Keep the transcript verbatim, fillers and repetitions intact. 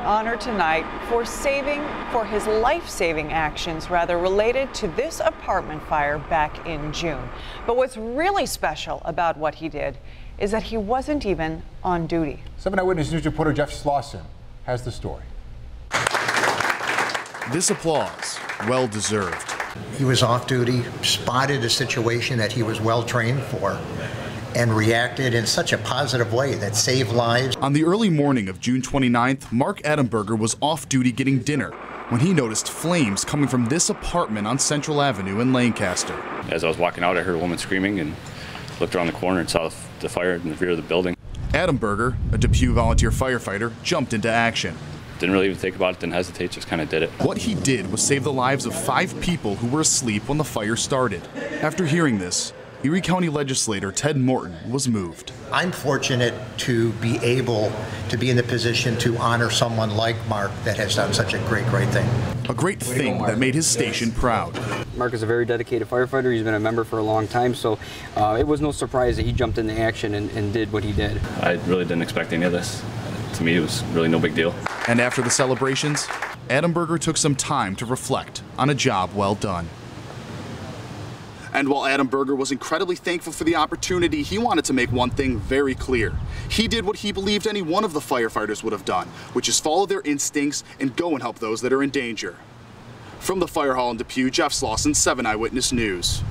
honor tonight for saving, for his life-saving actions, rather, related to this apartment fire back in June. But what's really special about what he did is that he wasn't even on duty. seven Eyewitness News reporter Jeff Slauson has the story. This applause, well deserved. He was off duty, spotted a situation that he was well trained for, and reacted in such a positive way that saved lives. On the early morning of June twenty-ninth, Marc Adamberger was off duty getting dinner when he noticed flames coming from this apartment on Central Avenue in Lancaster. As I was walking out, I heard a woman screaming and looked around the corner and saw the fire in the rear of the building. Adamberger, a Depew volunteer firefighter, jumped into action. Didn't really even think about it, didn't hesitate, just kind of did it. What he did was save the lives of five people who were asleep when the fire started. After hearing this, Erie County Legislator Ted Morton was moved. I'm fortunate to be able to be in the position to honor someone like Marc that has done such a great, great thing. A great thing that made his station proud. Marc is a very dedicated firefighter. He's been a member for a long time, so uh, it was no surprise that he jumped into action and, and did what he did. I really didn't expect any of this. To me, it was really no big deal. And after the celebrations, Adamberger took some time to reflect on a job well done. And while Adamberger was incredibly thankful for the opportunity, he wanted to make one thing very clear. He did what he believed any one of the firefighters would have done, which is follow their instincts and go and help those that are in danger. From the fire hall in Depew, Jeff Slauson, seven Eyewitness News.